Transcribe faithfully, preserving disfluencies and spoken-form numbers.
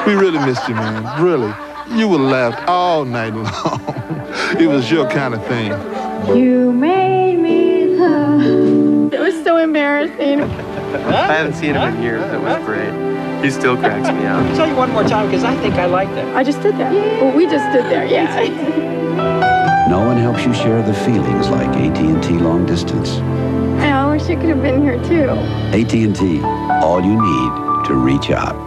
We really missed you, man, really. You would laugh all night long. It was your kind of thing. You made me love. It was so embarrassing. I haven't seen him in years. It was great. He still cracks me up. I'll tell you one more time because I think I like that. I just did that. Well, we just stood there, yeah. No one helps you share the feelings like A T and T long distance. I wish you could have been here too. A T and T, all you need to reach out.